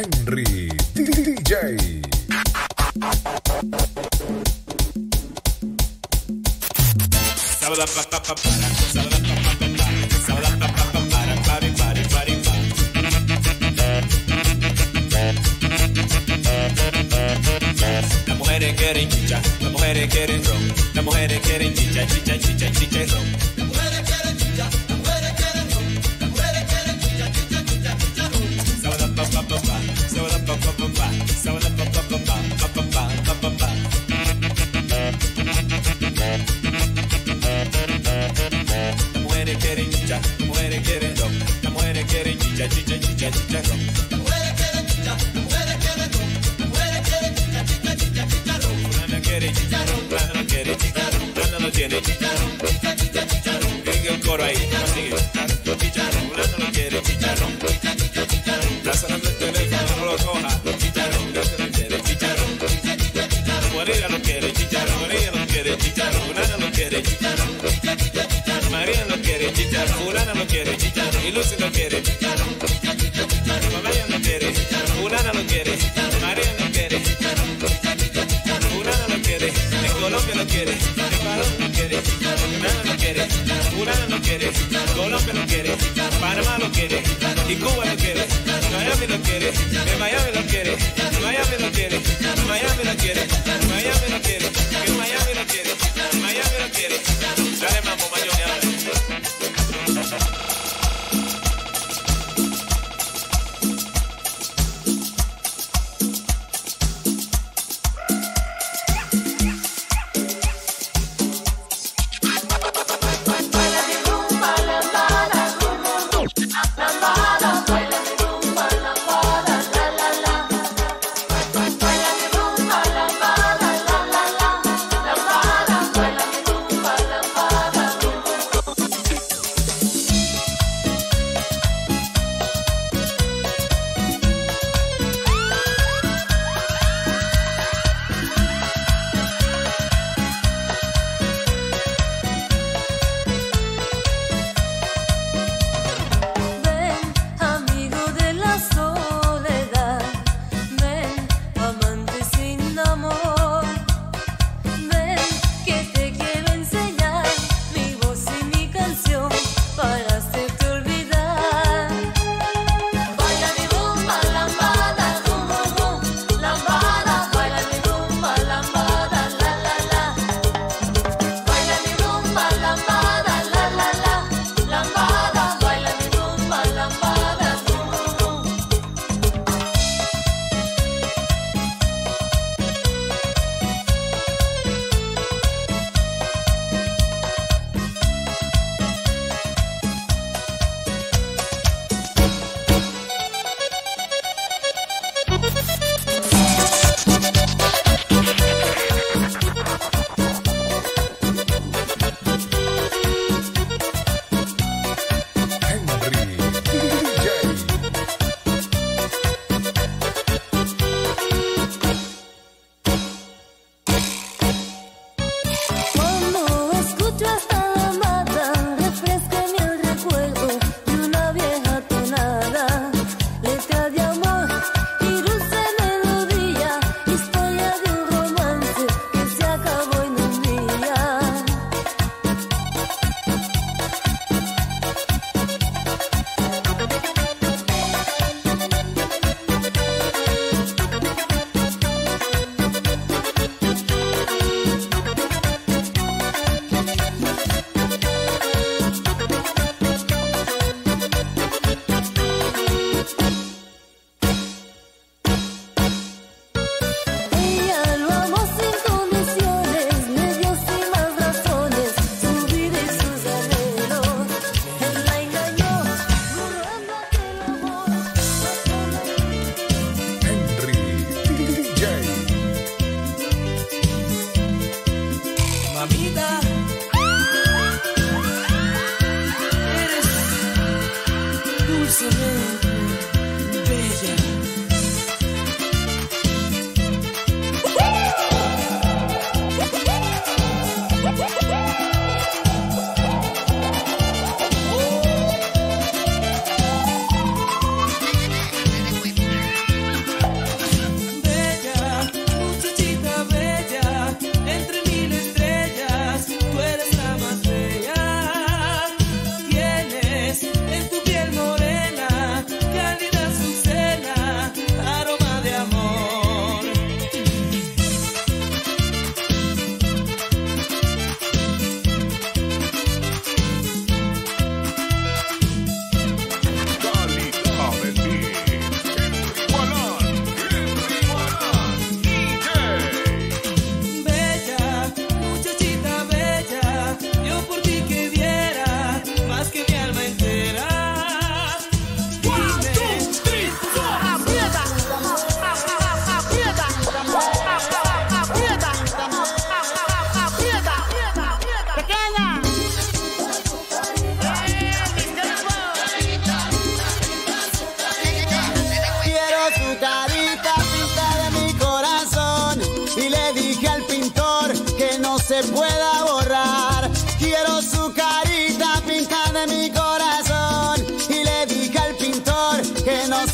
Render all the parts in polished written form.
Henry DJ. Las mujeres quieren chicha, las mujeres quieren ron, las mujeres quieren chicha, chicha, chicha, chicha y ron. Las mujeres quieren chicha, las mujeres quieren ron, las mujeres quieren chicha, chicha, chicha, chicha ron. Sabada pa pa pa pa, sabada pa pa pa pa, sabada pa pa pa pa pa pa pa pa pa. Las mujeres quieren chicha, las mujeres quieren ron, las mujeres quieren chicha, chicha, chicha, chicha ron. Las mujeres quieren chicha, las mujeres quieren ron, las mujeres quieren chicha, chicha, chicha, chicha ron. Fulana quiere chicharrón, fulana no quiere chicharrón, fulana no tiene chicharrón, chicha, chicha, chicharrón. Venga el coro ahí, sigue chicharrón, fulana no quiere chicharrón, chicha, chicha, chicharón. Lázalo del teléfono, no lo coja, chicharrón, fulana no quiere chicharrón, chicha, chicha, chicharón. María no quiere chicharrón, María no quiere chicharrón, fulana no quiere chicharrón, chicha, chicha, chicharón. María no quiere chicharrón, fulana no quiere chicharrón, y Lucy no quiere chicharrón, chicha, chicha, chicharón. María no quiere chicharrón, fulana no quiere chicharrón, María no quiere chicharón, chicha, chicha, chicharón. Fulana no quiere, en Colombia no quiere, en Ecuador no quiere, Fulana no quiere, Fulana no quiere, Colombia no quiere, Panamá no quiere, y Cuba no quiere, Miami no quiere, en Miami no quiere, Miami no quiere, Miami no quiere, Miami no quiere, que Miami no quiere, Miami no quiere. Dale mambo, Mayoni,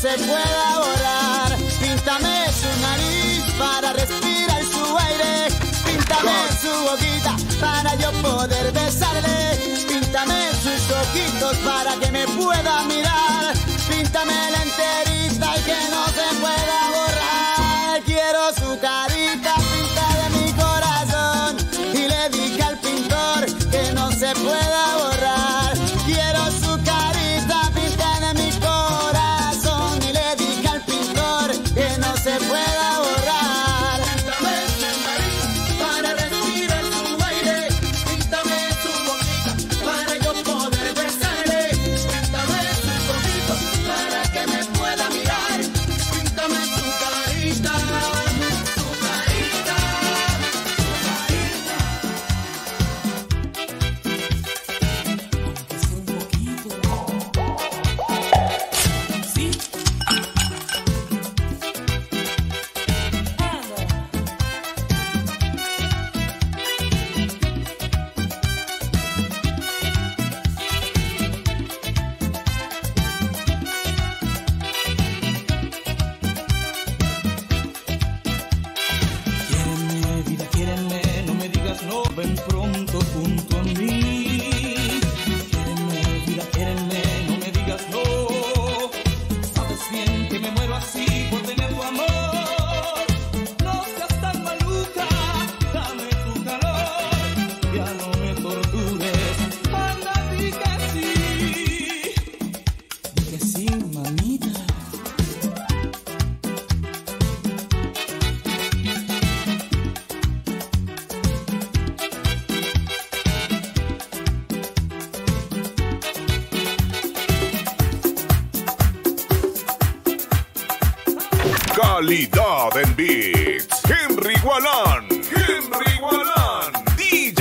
se pueda borrar. Píntame su nariz para respirar su aire. Píntame su boquita para yo poder besarle. Píntame sus ojitos para que me pueda mirar. Píntame la enterita y que no se pueda borrar. Quiero su carita pintada de mi corazón. Y le dije al pintor que no se pueda borrar. Quiero su carita pintada de mi corazón. Y le dije al pintor que no se pueda borrar. Píntame su nariz para respirar su aire. Píntame su boquita para yo poder besarle. Píntame sus ojitos para que me pueda mirar. Píntame su carita, su carita, Quiéreme, vida, quiéreme, no me digas no, ven pronto junto a mí. Quiéreme, vida, quiéreme, no me digas no. Sabes bien que me muero así por tener tu amor. No seas tan maluca, dame tu calor. Ya no me tortures, anda, di que sí. Di que sí, mamita. Calidad en beats. Henry Gualán. Henry Gualán. DJ.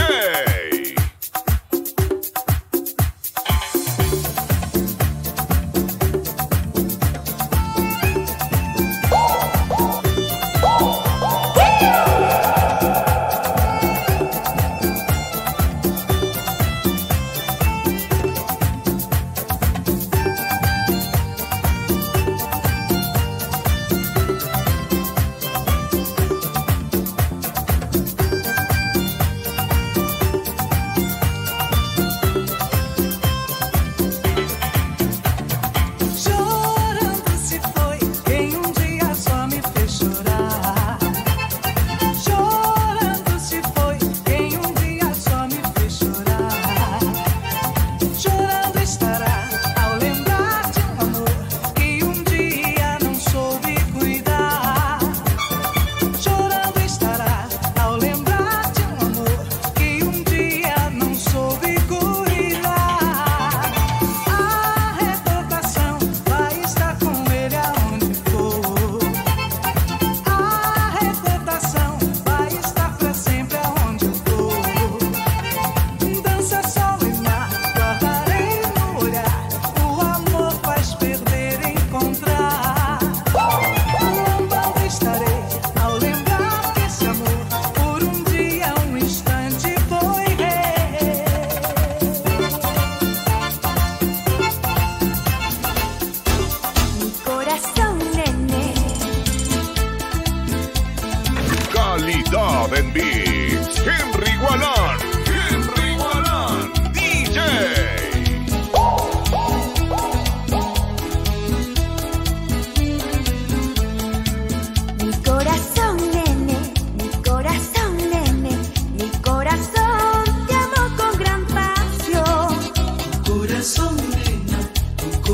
Chorando se foi quem dia só me fez chorar. Chorando se foi quem dia só me fez chorar. Chorando estará ao lembrar de amor que dia não soube cuidar. Chorando estará ao lembrar de amor que dia não soube cuidar. A recordação vai estar com ele aonde for. A recordação vai estar pra sempre aonde eu for. Dança, sol e mar, guardarei no olhar. O amor faz perder, encontrar. Lambando estarei ao lembrar que esse amor por dia, instante foi rei. Mi corazón, nene. Calidad en beats. Henry Gualán. Henry Gualán. DJ. Mi corazón, nene. Mi corazón, nene. Mi corazón te amo con gran pasión. Corazón, nena, tu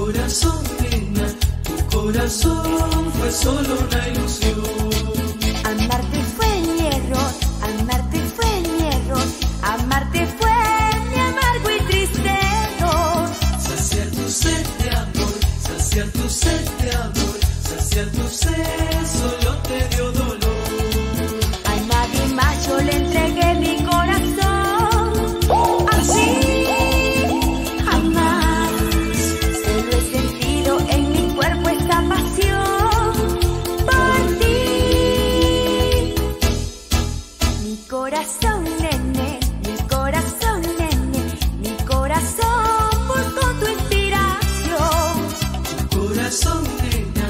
corazón fue solo una ilusión. Amarte fue mi error. Amarte fue mi error. Amarte fue mi amargo y triste error. Saciar tu sed de amor, saciar tu sed de amor, saciar tu sed solo te dio dolor. A nadie más yo le entregué mi corazón. Así jamás. Solo he sentido en mi cuerpo esta pasión por ti. Mi corazón, nene. Mi corazón, nene. Mi corazón buscó tu inspiración. Corazón, nena,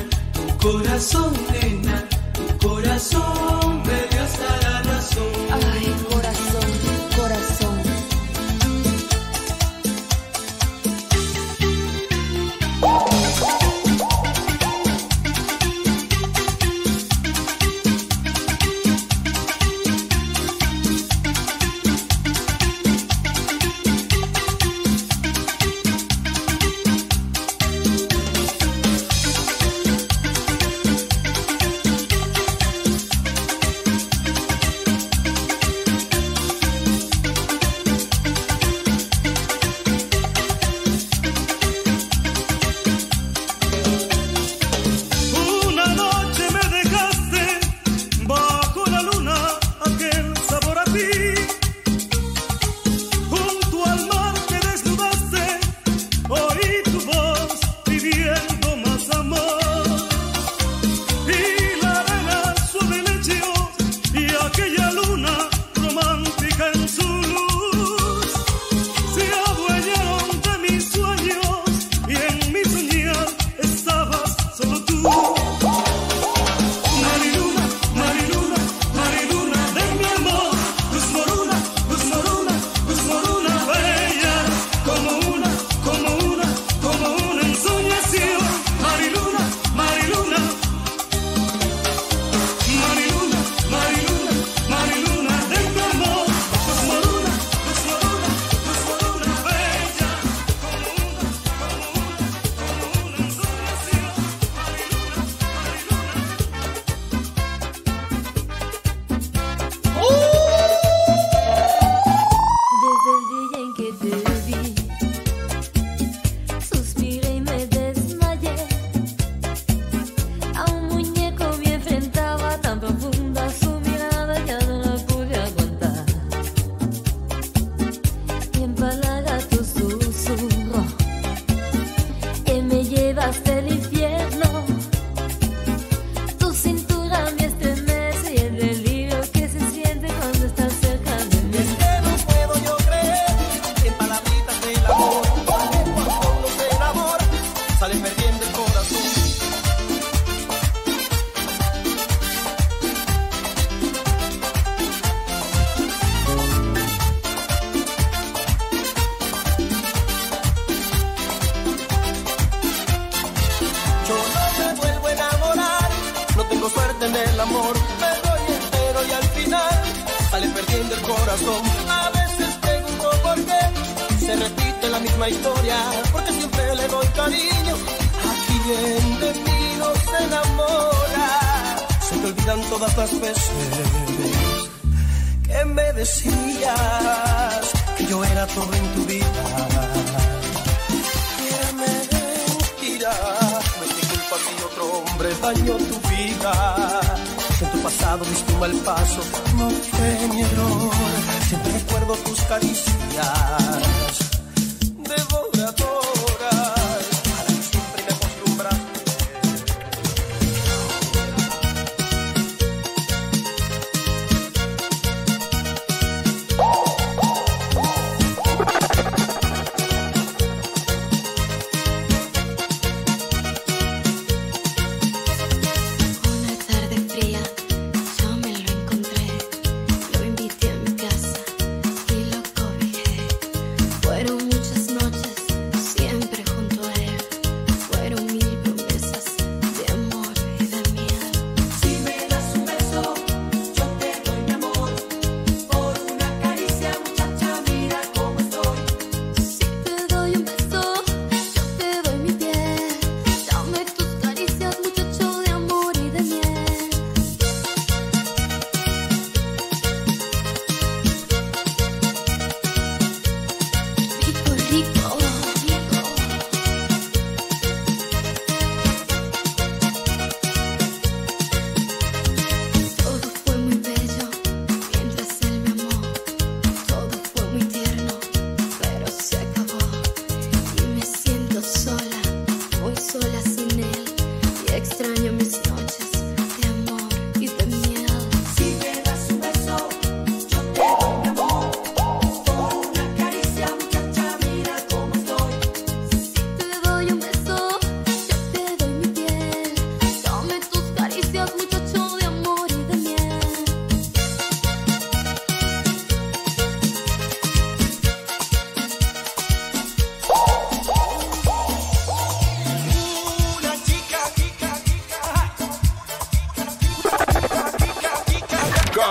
corazón, nena, tu corazón me dio hasta la razón. Ay, corazón, corazón.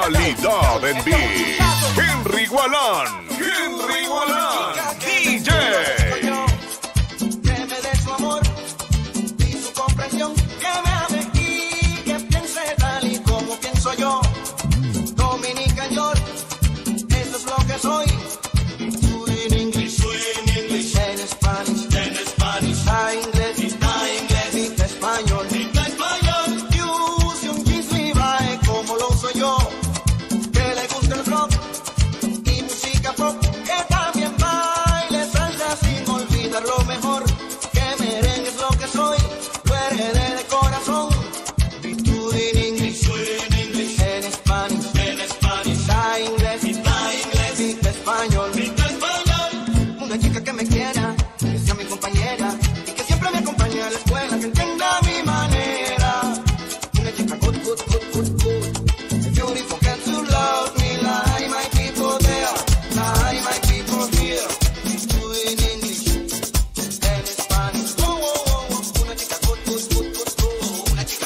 Calidad en beat. Henry Gualán. Henry Gualán. DJ. Que me dé su amor y su comprensión, que me ame y que piense tal y como pienso yo. Dominican York, eso es lo que soy. Sweet English, en Spanish, a inglés, dice español. Y use un jeans Levi como lo uso yo. Que le gusta el rock y música pop, que también baile salsa sin olvidar lo mejor. Que merengue es lo que soy, lo heredé de corazón. Virtud en English, en Spanish, a inglés, dice español. Una chica que me quiera, que sea mi compañera y que siempre me acompañe a la escuela, que entienda mi manera. Una chica good. Beautiful, can to love me like my people there, like my people here. Do in English, en Spanish. Una chica good. Una chica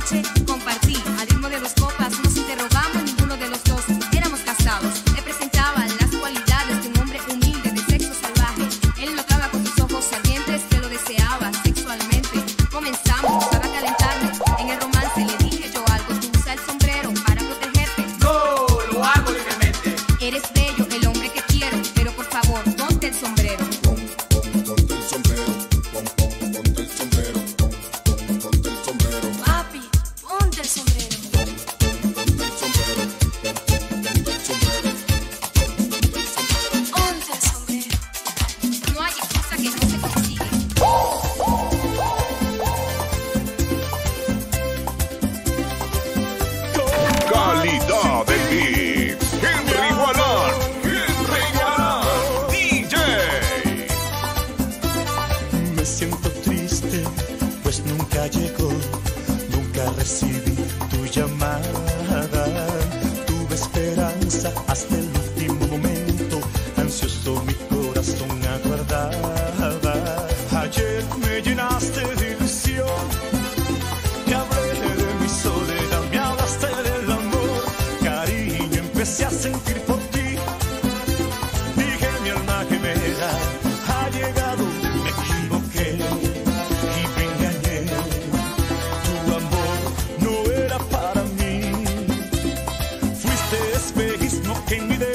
noche compartí. Al ritmo de 2 copas nos interrogamos, ninguno de los dos éramos casados. Me presentaba las cualidades de un hombre humilde de sexo salvaje. Él notaba con sus ojos ardientes que lo deseaba sexualmente. Comenzamos para calentarme. En el romance le dije yo algo: tú usa el sombrero para protegerte. No, lo hago libremente. Eres bello, el hombre que quiero, pero por favor, ponte el sombrero. Ponte el sombrero, ponte el sombrero, ponte el sombrero. Papi, ponte el sombrero. Ponte el sombrero, ponte el sombrero, Ponte el sombrero. No hay excusa que no se consigue. Calidad de beats. Henry Gualán, DJ. Me siento triste, pues nunca llegó, nunca recibí tu llamada. Tuve esperanza hasta el último momento, ansioso mi corazón aguardaba. Ayer me llenaste de ilusión, te hablé de mi soledad, me hablaste del amor, cariño, empecé a sentir por ti. Dije mi alma gemela ha llegado, me equivoqué y me engañé. Tu amor no era para mí, fuiste espejismo que en mi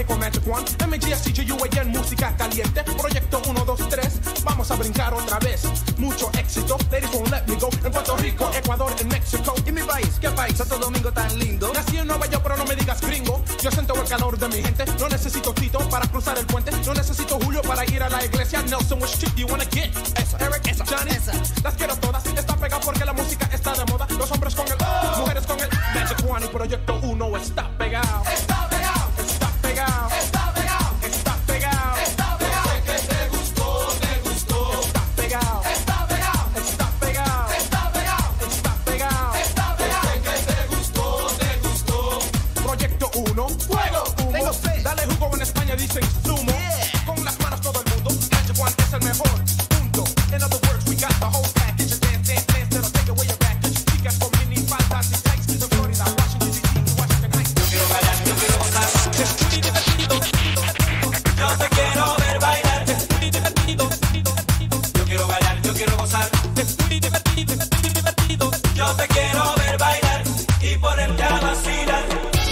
con Magic One, MGSCGUAN, música caliente. Proyecto 1, 2, 3, vamos a brincar otra vez. Mucho éxito, ladies won't let me go. En Puerto Rico, Ecuador, en México. ¿Y mi país? ¿Qué país? Santo Domingo tan lindo. Nací en Nueva York, pero no me digas gringo. Yo siento el calor de mi gente. No necesito Tito para cruzar el puente. No necesito Julio para ir a la iglesia. Nelson, which chick do you wanna get? Esa, Eric, esa, Johnny, esa. Las quiero todas. Está pegado porque la música está de moda. Los hombres con el mujeres con el Magic One. Y Proyecto 1 está pegado. Está pegado. Está pegado. Está pegado. Está pegado. Está pegado. Sé que te gustó, te gustó. Está pegado. Está pegado. Está pegado. Está pegado. Está pegado. Está pegado. Sé que te gustó, te gustó. Proyecto 1, fuego, humo. Tengo fe. Dale jugo, en España dicen zumo. Con las manos todo el mundo. Magic One es el mejor. Punto. In other words, we got the whole package. Dance, dance, dance, that'll take away your baggage. Chicas con mini faldas y tights. De Florida, Washington DC, Washington Heights. Yo quiero bailar, yo quiero gozar. Es muy divertido. Yo te quiero ver bailar. Es muy divertido. Yo quiero bailar, yo quiero gozar. Es muy divertido, divertido. Yo te quiero ver bailar y ponerte a vacilar.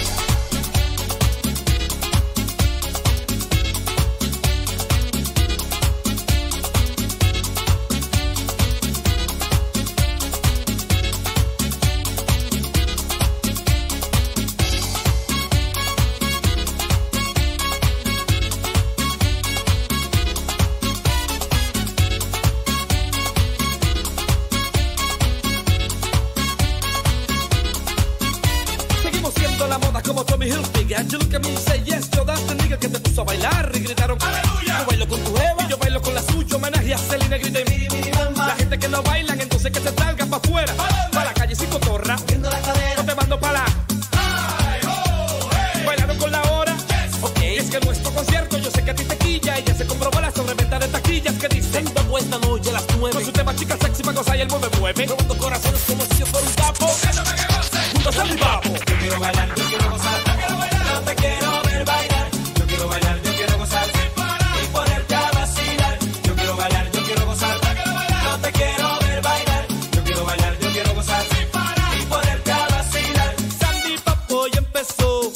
Seguimos siendo la moda como Tommy Hilfiger. You look at me and say yes, yo that's the nigga que te puso a bailar y gritaron ¡Aleluya! Yo bailo con tu jeva y yo bailo con la suya. Homenaje a Selena, grita miri, miri, mamá. La gente que no bailan, entonces que se salgan pa' afuera. Pa' la calle sin cotorra, moviendo la cadera. No te mando pa' la bailando con la hora. Ok, es que nuestro concierto yo sé que a ti te quilla. Ella se comprobó la sobreventa de taquillas que dicen vengo esta noche a las 9. Con su tema chica sexy pa' gozar y el mueve. Robando corazones como si yo fuera un capo. Juntos a mi papo. Yo quiero bailar, yo quiero gozar. Yo te quiero ver bailar. Yo quiero bailar, yo quiero gozar. Y ponerte a vacilar. Yo quiero bailar, yo quiero gozar. Yo te quiero ver bailar. Yo quiero bailar, yo quiero gozar. Y ponerte a vacilar. Sandy Papo ya empezó.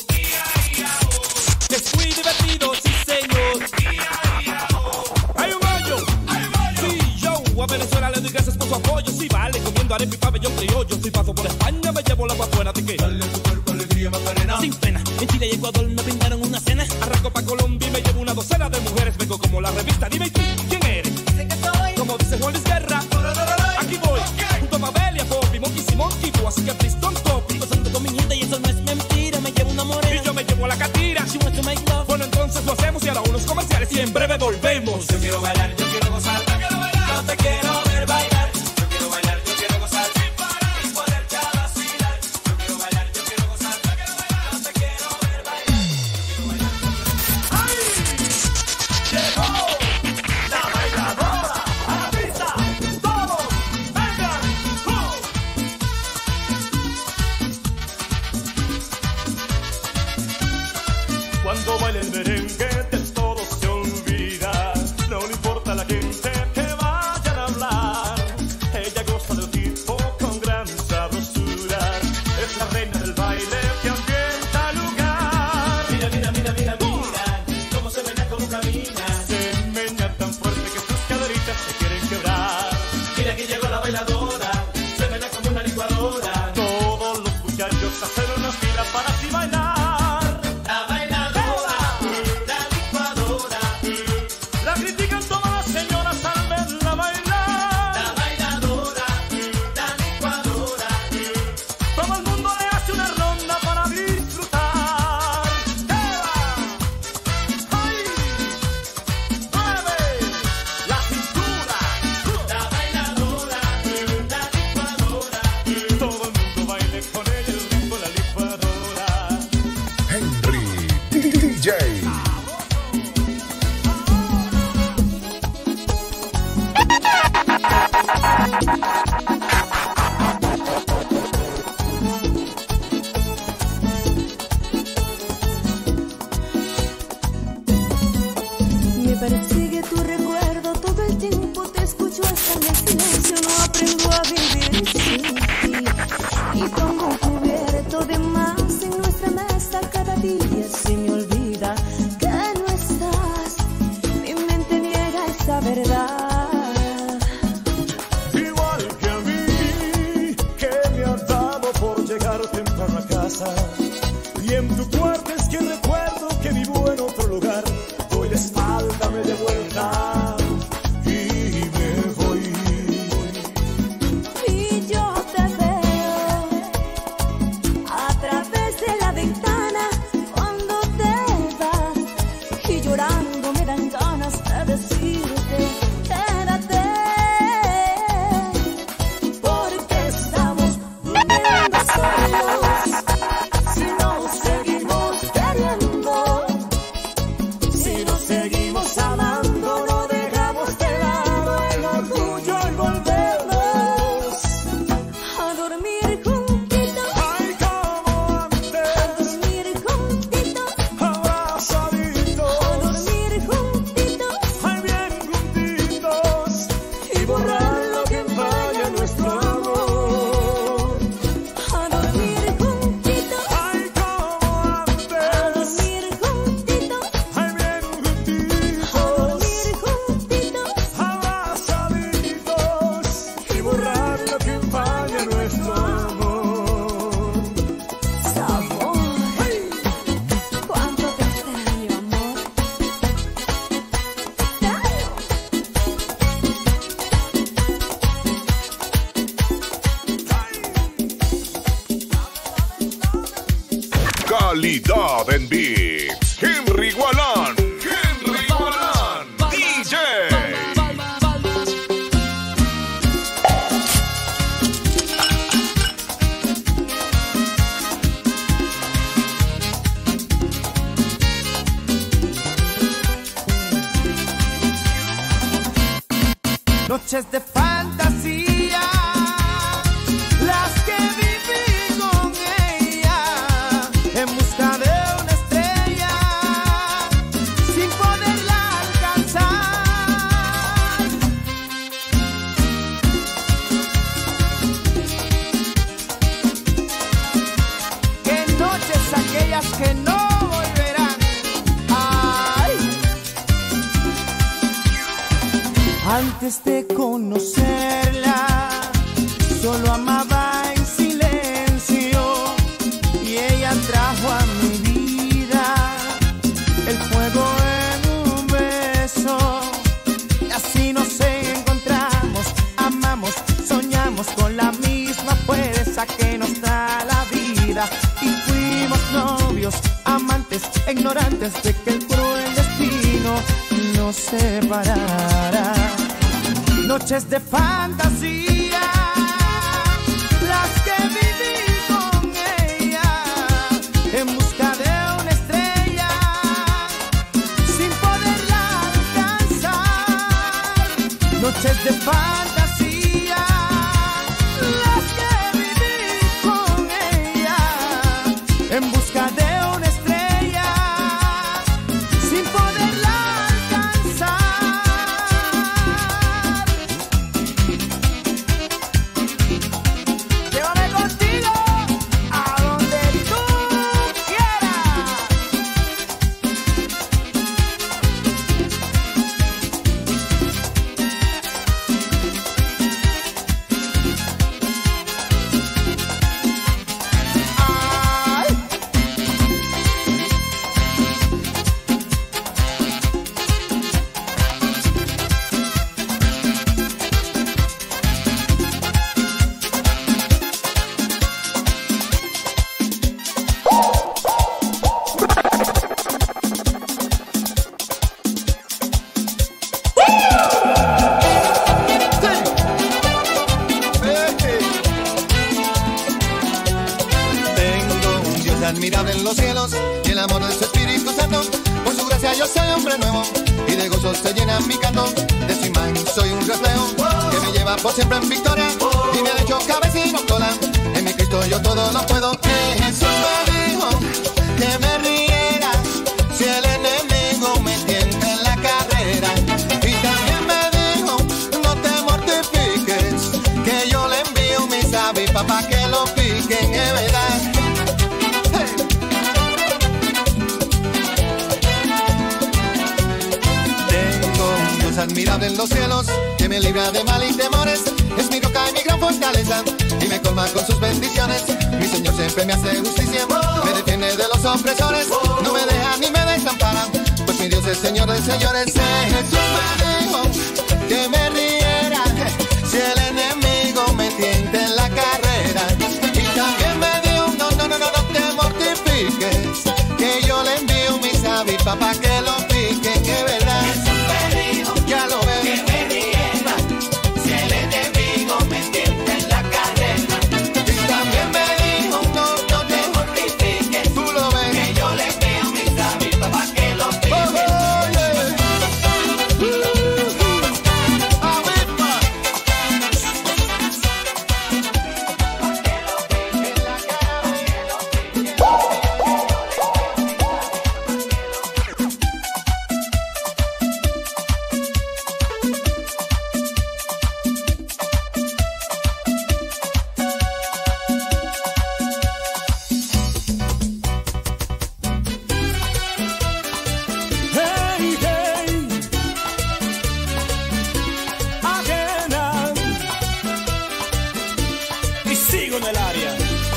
Es muy divertido, sí señor. Hay un hoyo. Sí, yo a Venezuela le doy gracias por su apoyo. Sí, vale, comiendo arepa y pabellón criollo. Si paso por España me llevo la pa' afuera. ¿De qué? Dale a tu cuerpo alegría, Macarena. Sin pena, en Chile y Ecuador me brindaron una cena. Arranco pa' Colombia y me llevo una docena de mujeres. Vengo como la revista, dime tú, ¿quién eres? Sé que soy. Como dice Juan Luis Guerra, aquí voy, junto a Mabel y a Bobby, Monkey Simón, Kiko, así que please don't copy. Gozando con mi gente y eso no es mentira. Me llevo una morena. Y yo me llevo a la catira. She wants to make love. Bueno, entonces lo hacemos y ahora unos comerciales y en breve volvemos. Yo quiero bailar, yo quiero gozar. Yo te quiero ver bailar. Yo quiero bailar, yo quiero gozar. Y ponerte a vacilar. Yo quiero bailar, yo quiero gozar. Yo te quiero ver bailar. Llegó la bailadora a la pista. Todos vengan. Cuando baila el merengue de todo se olvida. No le importa a la gente que vayan a hablar. Ella goza del tipo con gran sabrosura. Es la reina del baile que ambienta el lugar. Mira, mira, mira, mira, mira. Cómo se menea, cómo camina. Se menea tan fuerte que sus caderitas se quieren quebrar. Mira que llegó la bailadora. Se menea como una licuadora. Todos los muchachos hacen una fila para así bailar. La bailadora, la licuadora. La critican todas las señoras al verla bailar. La bailadora, la licuadora. Todo el mundo le hace una ronda para disfrutar. ¡Ay! ¡Mueve la cintura! La bailadora, la licuadora. Todo el mundo baile con ella el ritmo de la licuadora. Y en tu cuarto es que recuerdo que vivo en otro lugar. Doy la espalda, me de vuelta y me voy. Y yo te veo a través de la ventana cuando te vas, y llorando me dan ganas de decirte quédate, porque estamos durmiendo solos. Si nos seguimos queriendo, si nos seguimos amando, no dejamos de lado el orgullo y volvemos a dormir juntitos. Ay, como antes, A dormir juntitos, abrazaditos, a dormir juntitos, ay, bien juntitos, y borrar lo que empaña nuestro amor. A dormir juntitos, ay, como a antes, dormir juntitos, ay, bien a juntitos, dormir juntitos, abrazaditos, y borrar lo que empaña nuestro amor. sabor. Cuánto te extraño, amor. Te extraño. Calidad en beats. Henry Gualán. Henry Gualán. DJ. Noches de fantasía, las que viví con ella, en busca de una estrella, sin poderla alcanzar. Qué noches aquellas que no volverán. Ay. Antes de conocerla, solo amaba en silencio, y ella trajo a mi vida el fuego en un beso. Y así nos encontramos, amamos, soñamos con la misma fuerza que nos da la vida. Y fuimos novios, amantes, ignorantes de que el cruel destino nos separara. Noches de fantasía, las que viví con ella, en busca de una estrella, sin poderla alcanzar. Noches de fantasía, las que viví con ella, en busca de una estrella, sin poderla alcanzar. Llévame contigo a donde tú quieras. Ay. Tengo un Dios admirable en los cielos y el amor de su Espíritu Santo. Por su gracia yo soy hombre nuevo y de gozo se llena mi canto. De su imán soy un reflejo que me lleva por siempre en victoria y me ha hecho cabeza y no cola. En mi Cristo yo todo lo puedo. Jesús me dijo que me riera si el enemigo me tienta en la carrera. Y también me dijo no te mortifiques, que yo le envío mis avispas para que lo piquen, es verdad. Tengo un Dios admirable en los cielos que me libra de mal y temores. Es mi roca y mi gran fortaleza y me colma con sus bendiciones. Mi Señor siempre me hace justicia, me defiende de los opresores, no me deja ni me desampara, pues mi Dios es Señor de señores. Jesús me dijo que me riera si el enemigo me tienta en la carrera, y también me dijo no te mortifiques, que yo le envío mis avis para que lo piquen, que verdad. Jesús me dijo, ya lo veo, que me riera si el enemigo me tienta en la carrera, y también me dijo no te mortifiques, tú lo ves, que yo le envío mis avis para que lo piquen. Y sigo en el área.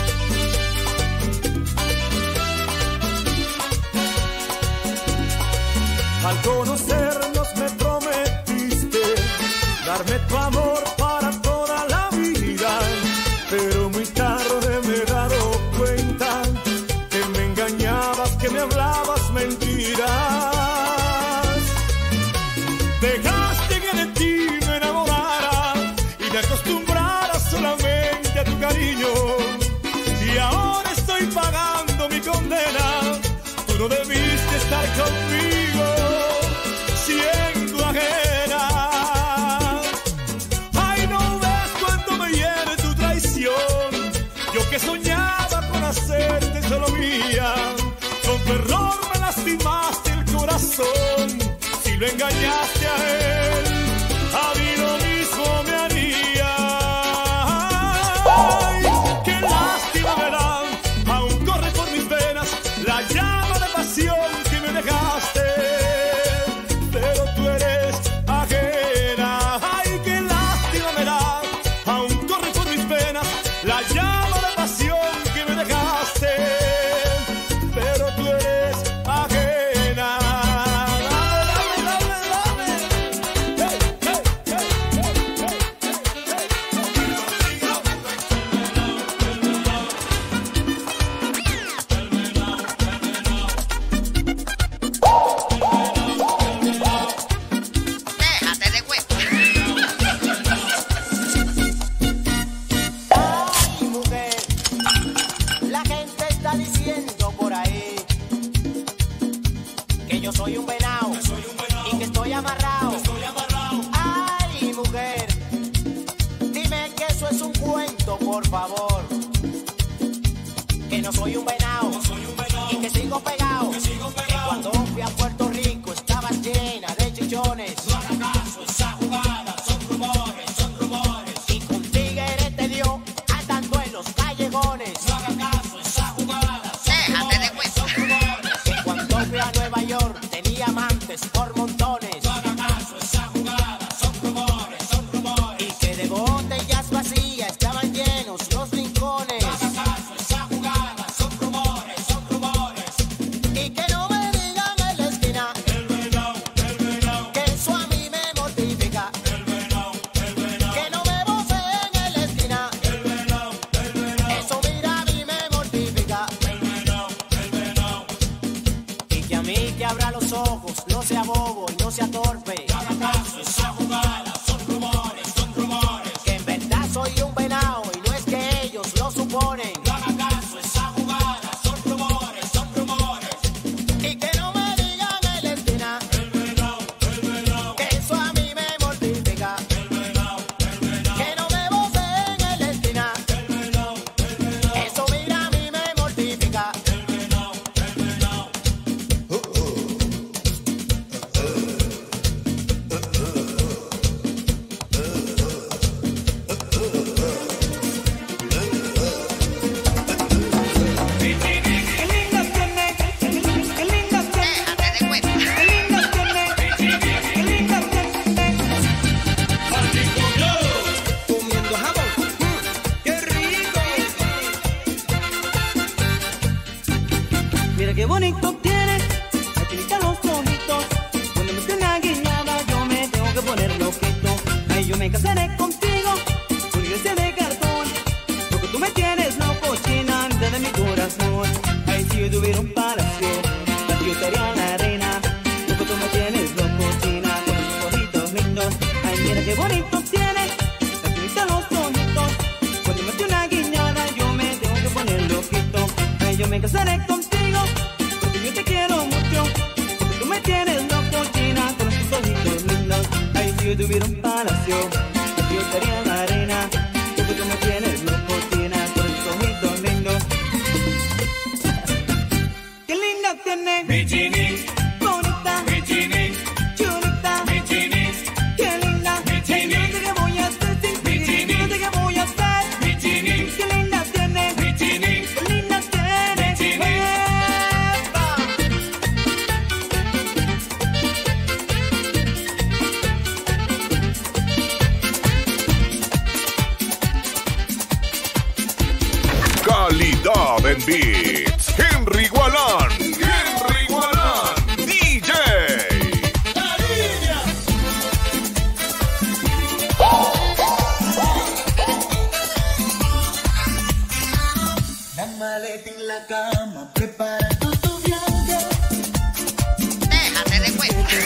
Al conocernos me prometiste darme tu amor para toda la vida, pero muy tarde me he dado cuenta que me engañabas, que me hablabas mentiras. Dejaste que de ti me enamorara y me acostumbrara solamente a tu cariño, y ahora estoy pagando mi condena. Tú no debiste estar conmigo siendo ajena. Ay, no ves cuánto me hiere tu traición, yo que soñaba con hacerte solo mía. Con tu error me lastimaste el corazón, si lo engañaste a él, a mí lo mismo me haría. Ay, qué lástima me da, aún corre por mis venas la llama de pasión que me dejaste, pero tú eres ajena. Ay, qué lástima me da, aún corre por mis venas la llama de pasión que me dejaste, pero tú eres ajena. Déjate de huevo. Ay, mujer, la gente está diciendo por ahí que yo soy un venado y que estoy amarrado. Ay, mujer, dime que eso es un cuento, por favor. Que no soy un venado y que sigo pegado. Que cuando fui a Puerto Rico estaba llena de chichones. No hagas caso, esa jugada son rumores, son rumores. Y con tigres te dio andando en los callejones. No hagas caso, esa jugada Déjate de huevo. son rumores. Que cuando fui a Nueva York tenía amantes por montones. No hagas caso, esa jugada son rumores, son rumores. Y que de botellas vacías estaban llenos los rincones. No hagas caso, esa jugada son rumores, son rumores. Y que no me digan en la esquina que eso a mí me mortifica. Que no me voceen en la esquina, eso mira a mí me mortifica. Y que a mí que abra los ojos, no sea bobo y no sea torpe. No haga caso, esa jugada son rumores, son rumores. Que en verdad soy un venado y no es que ellos lo suponen. No haga caso, esa jugada son rumores, son rumores. Y que no me digan en la esquina que eso a mí me mortifica. Que no me voceen en la esquina, eso mira a mí me mortifica. qué bonito tiene la chinita los ojitos. Cuando me esté una guiñada yo me tengo que poner loquito. Ay, yo me casaré contigo por iglesia de cartón, porque tú me tienes loco, china, desde mi corazón. Ay, si yo tuviera un palacio, yo estaría en la arena, porque tú me tienes loco, china, con tus ojitos lindos. Ay, mira qué bonito tiene la chinita los ojitos. Cuando me esté una guiñada yo me tengo que poner loquito. Ay, yo me casaré contigo porque yo te quiero mucho, porque tú me tienes loco, china, con tus ojitos lindos. Ay, si yo tuviera un palacio, yo estaría en la arena, porque tú me tienes loco, china, con tus ojitos lindos. Qué linda tiene mi chini, bonita mi chini, chulita mi chini, qué linda mi chini. No sé qué voy a hacer sin ti, no sé qué voy a hacer mi chini. Qué linda tiene mi chini, qué linda tiene mi chini. Calidad en beats. Henry Gualán. Henry Gualán. DJ. La maleta en la cama, prepara tu viaje. Déjate de cuenta.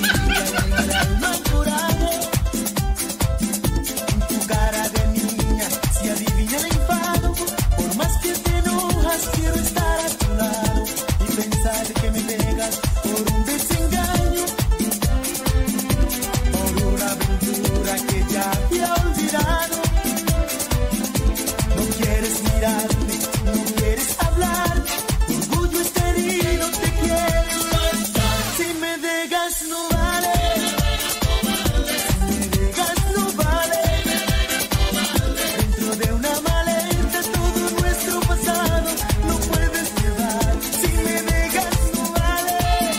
En tu cara de niña se adivina el enfado. Por más que te enojas, quiero estar a tu lado y pensar que me dejas por un desengaño, por una aventura que ya había olvidado. No quieres mirarme, no quieres hablar, orgullo está herido, te quiero matar. Si me dejas no vale, si me dejas no vale. Dentro de una maleta todo nuestro pasado no puedes llevar. Si me dejas no vale,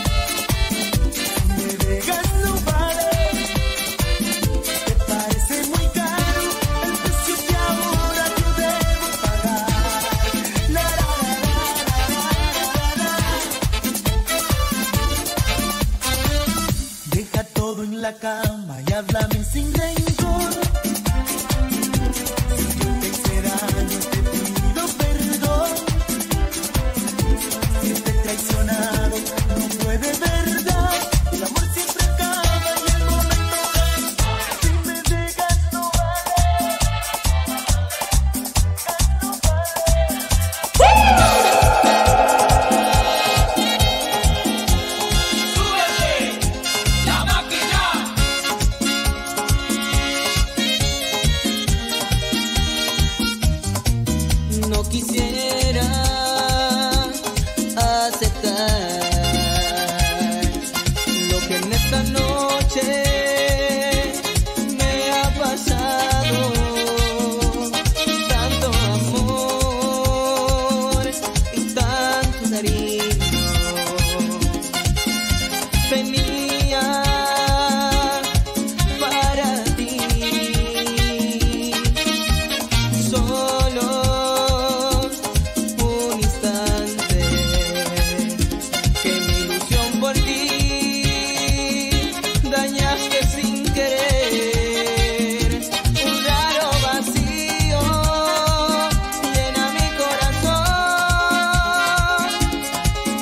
si me dejas no vale. Te parece muy caro el precio que ahora yo debo pagar. La, la, la, la, la, la. Deja todo en la cama y háblame sin rencor. Si yo te hice daño, te pido perdón. Si te he traicionado, no fue de verdad. El amor siempre acaba y el momento es. Si me dejas no vale, no La máquina. No quisiera aceptar lo que en esta noche me ha pasado. Tanto amor y tanto cariño. Venía para ti. Solo un instante, que mi ilusión por ti dañaste sin querer. Un raro vacío llena mi corazón.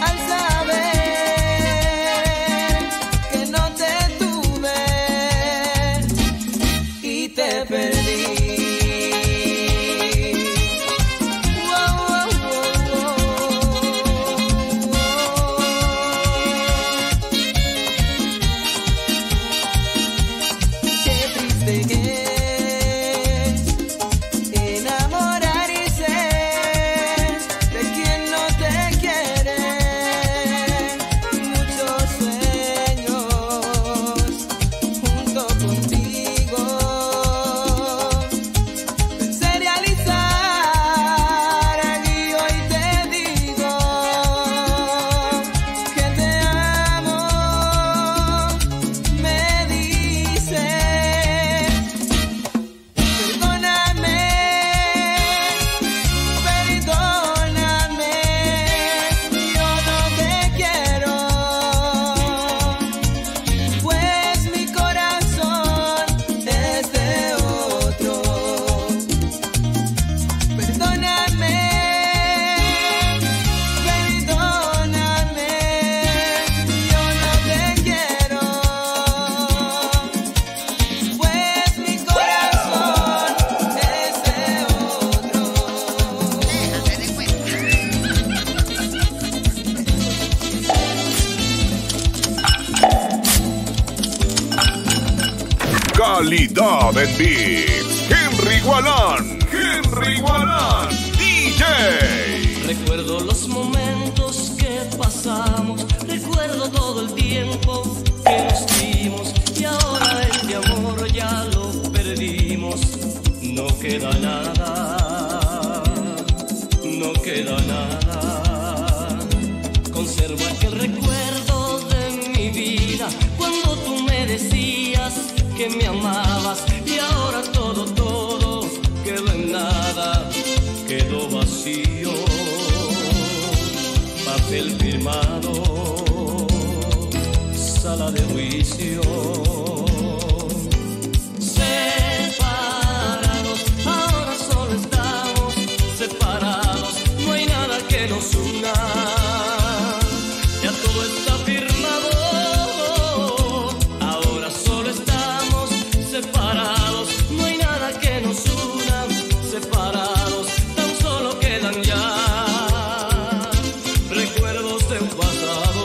Calidad en beats. Henry Gualán. Henry Gualán. DJ. Recuerdo los momentos que pasamos, recuerdo todo el tiempo que nos dimos y ahora este amor ya lo perdimos. No queda nada, no queda nada. Conservo aquel recuerdo de mi vida cuando tú me decías que me amabas y ahora todo quedó en nada, quedó vacío. Papel firmado, sala de juicio. Separados, ahora solo estamos separados. No hay nada que nos una, ya todo está firmado. Ahora solo estamos separados. No hay nada que nos una, separados. Tan solo quedan ya recuerdos de un pasado.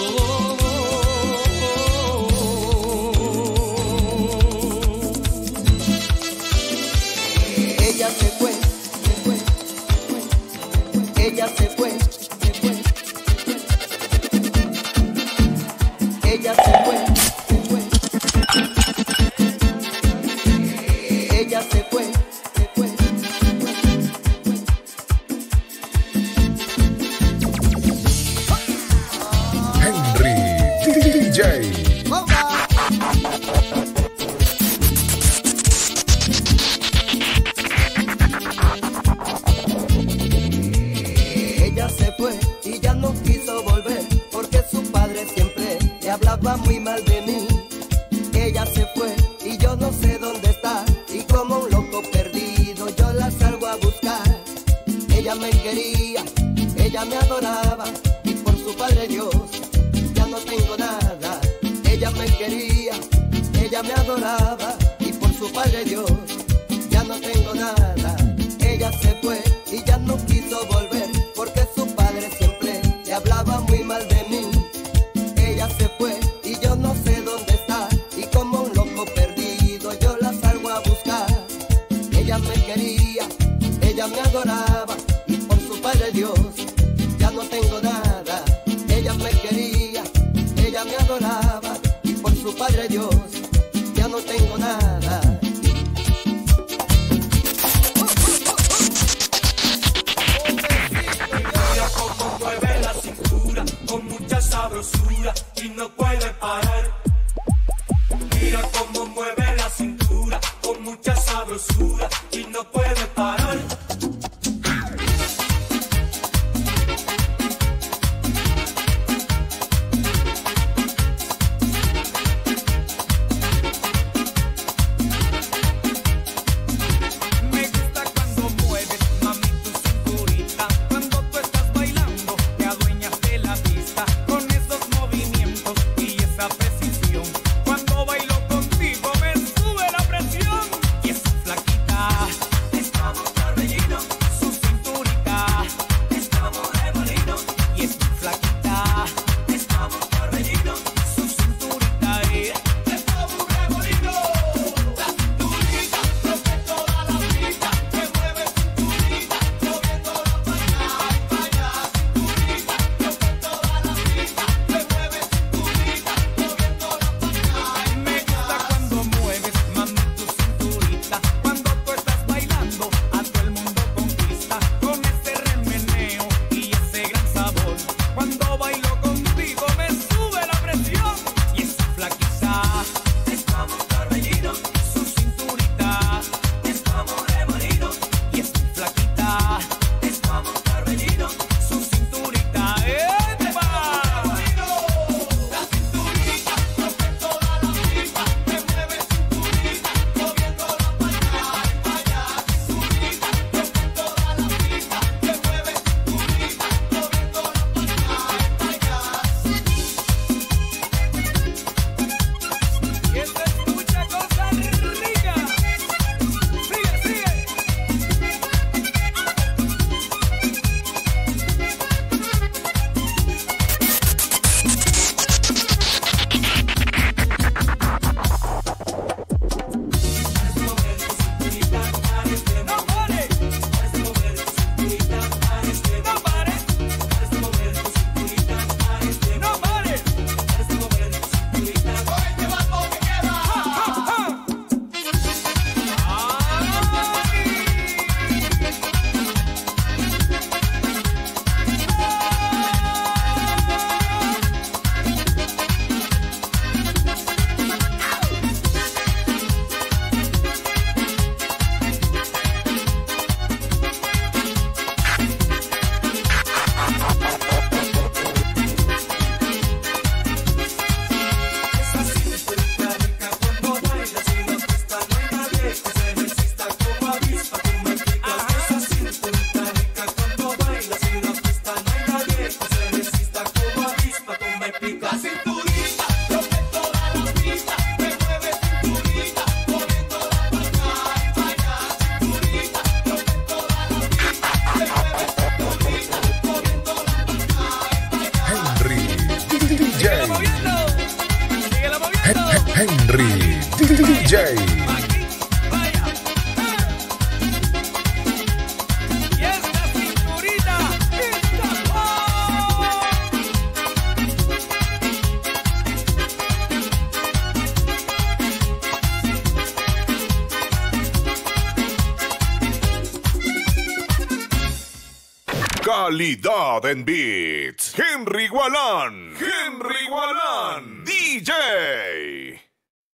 Ella se fue, ella se fue, ella se fue, ella se fue. Henry DJ. Ella se fue y ya no quiso volver porque su padre siempre le hablaba muy mal de mí. Ella se fue y yo no sé dónde está y como un loco perdido yo la salgo a buscar. Ella me quería, ella me adoraba y por su padre Dios ya no tengo nada. Ella me quería, ella me adoraba y por su padre Dios ya no tengo nada. Ella se fue y ya no quiso volver porque su padre siempre le hablaba muy mal de mí. Ella se fue y yo no sé dónde está y como un loco perdido yo la salgo a buscar. Ella me quería, ella me adoraba y por su padre Dios ya no tengo nada. Ella me quería, ella me adoraba y por su padre Dios ya no tengo nada. Mira cómo mueve la cintura con mucha sabrosura y no puede parar. Mira cómo mueve la cintura con mucha sabrosura y no puede parar. Me gusta cuando mueves, mami, tu cinturita. Cuando tú estás bailando, te adueñas de la pista con esos movimientos y esa precisión. Cuando bailo contigo me sube la presión y esa flaquita Henry DJ. Y esta cinturita Calidad en beats. Henry Gualán. Henry Gualán. DJ.